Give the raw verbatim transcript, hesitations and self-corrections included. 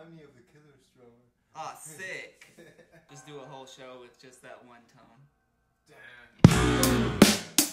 remind me of the Killer's drummer. Ah, sick. Just do a whole show with just that one tone. Damn.